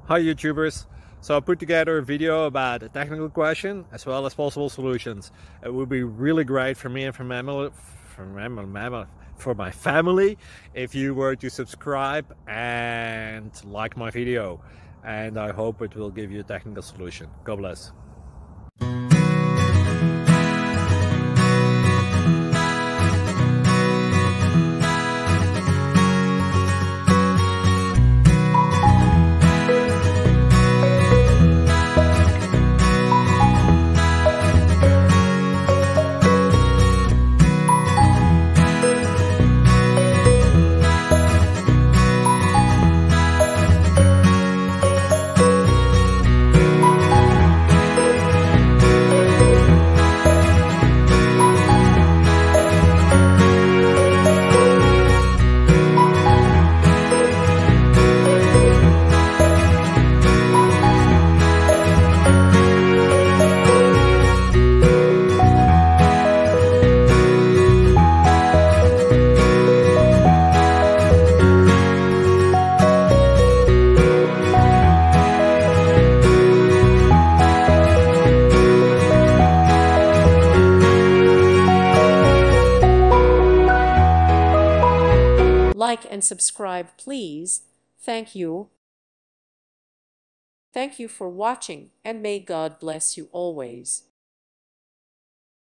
Hi YouTubers! So I put together a video about a technical question as well as possible solutions. It would be really great for me and for my family if you were to subscribe and like my video, and I hope it will give you a technical solution. God bless. Like and subscribe, please. Thank you. Thank you for watching, and may God bless you always.